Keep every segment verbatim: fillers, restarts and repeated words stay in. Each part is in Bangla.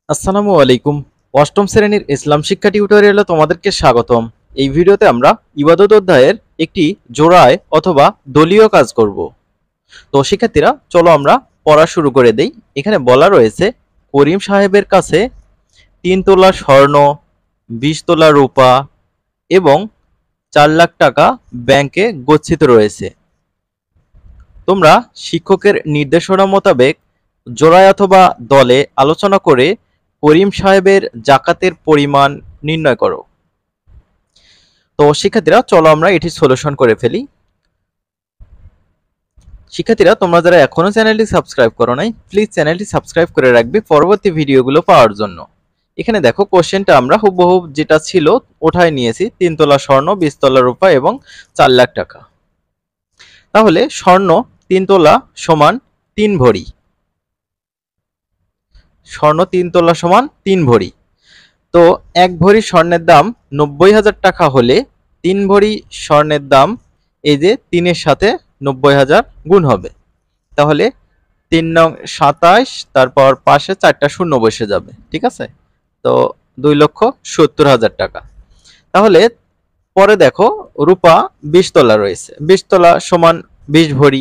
আসসালামু আলাইকুম। অষ্টম শ্রেণীর ইসলাম শিক্ষা টিউটোরিয়ালে তোমাদেরকে স্বাগতম। এই ভিডিওতে আমরা ইবাদত অধ্যায়ের একটি জোড়ায় অথবা দলীয় কাজ করব। তো শিক্ষার্থীরা চলো আমরা পড়া শুরু করে দেই। এখানে বলা রয়েছে করিম সাহেবের কাছে তিন তোলা স্বর্ণ, বিশ তোলা রূপা এবং চার লাখ টাকা ব্যাংকে গচ্ছিত রয়েছে। তোমরা শিক্ষকের নির্দেশনা মোতাবেক জোড়ায় অথবা দলে আলোচনা করে করিম সাহেবের জাকাতের পরিমাণ নির্ণয় করো। তো শিক্ষার্থীরা চলো আমরা এটি সলিউশন করে ফেলি। শিক্ষার্থীরা তোমরা যারা এখনো চ্যানেলটি সাবস্ক্রাইব করো নাই, প্লিজ চ্যানেলটি সাবস্ক্রাইব করে রাখবে পরবর্তী ভিডিওগুলো পাওয়ার জন্য। এখানে দেখো কোশ্চেনটা আমরা হুবহু যেটা ছিল ওঠায় নিয়েছি, তিন তোলা স্বর্ণ, বিশ তোলা রূপা এবং চার লাখ টাকা। তাহলে স্বর্ণ তিন তোলা সমান তিন ভরি, স্বর্ণ তিন তোলা সমান তিন ভরি। তো এক ভরি স্বর্ণের দাম নব্বই হাজার টাকা হলে তিন ভরি স্বর্ণের দাম এই যে তিনের সাথে নব্বই হাজার গুণ হবে। তাহলে তিন নং সাতাশ, তারপর পাশে চারটা শূন্য বসে যাবে, ঠিক আছে। তো দুই লক্ষ সত্তর হাজার টাকা। তাহলে পরে দেখো রূপা বিশ তোলা রয়েছে, বিশ তোলা সমান বিশ ভরি।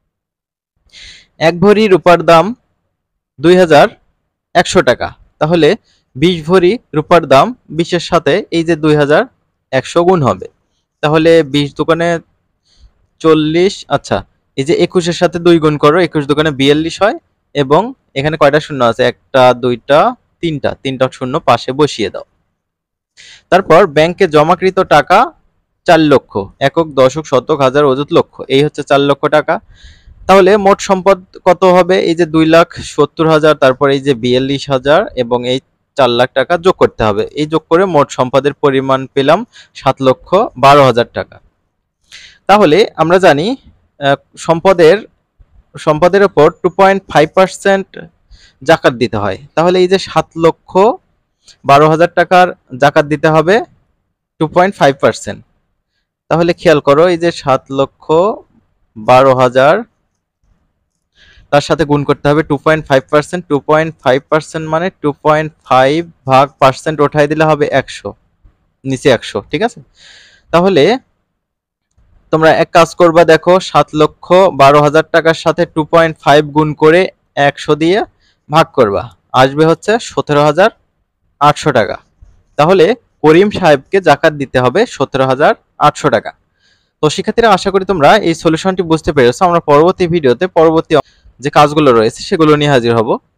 এক ভরি রূপার দাম দুই হাজার একশো টাকা। তাহলে বিশ ভরি রূপার দাম বিশের সাথে এই যে দুই হাজার একশো গুণ হবে। তাহলে বিশ দোকানে চল্লিশ, আচ্ছা এই যে একুশের সাথে দুই গুণ করো, একুশ দোকানে বিয়াল্লিশ হয় এবং এখানে কয়টা শূন্য আছে, একটা দুইটা তিনটা, তিনটা শূন্য পাশে বসিয়ে দাও। তারপর ব্যাংকে জমাকৃত টাকা চার লক্ষ, একক দশক শতক হাজার অযুত লক্ষ, এই হচ্ছে চার লক্ষ টাকা। তাহলে মোট সম্পদ কত হবে, এই যে দুই লাখ সত্তর হাজার, তারপর এই যে বিয়াল্লিশ হাজার এবং এই চার লাখ টাকা যোগ করতে হবে। এই যোগ করে মোট সম্পদের পরিমাণ পেলাম সাত লক্ষ বারো হাজার টাকা। তাহলে আমরা জানি সম্পদের সম্পদের উপর টু পয়েন্ট ফাইভ পার্সেন্ট জাকাত দিতে হয়। তাহলে এই যে সাত লক্ষ বারো হাজার টাকার জাকাত দিতে হবে টু পয়েন্ট ফাইভ পার্সেন্ট। তাহলে খেয়াল করো এই যে সাত লক্ষ বারো হাজার, তার সাথে গুণ করতে হবে two point five percent. Two point five percent মানে টু পয়েন্ট ফাইভ ভাগ পার্সেন্ট ওঠাই দিলে হবে একশো, নিচে একশো, ঠিক আছে। তাহলে তোমরা এক কাজ করবা, দেখো সাত লক্ষ বারো হাজার টাকার সাথে টু পয়েন্ট ফাইভ গুণ করে একশো দিয়ে ভাগ করবা, আসবে হচ্ছে সতেরো হাজার আটশো টাকা। তাহলে করিম সাহেবকে জাকাত দিতে হবে সতেরো হাজার আটশো টাকা। তো শিক্ষার্থীরা আশা করি তোমরা এই সলিউশনটি বুঝতে পেরেছো। আমরা পরবর্তী ভিডিওতে পরবর্তী যে কাজগুলো রয়েছে সেগুলো নিয়ে হাজির হব।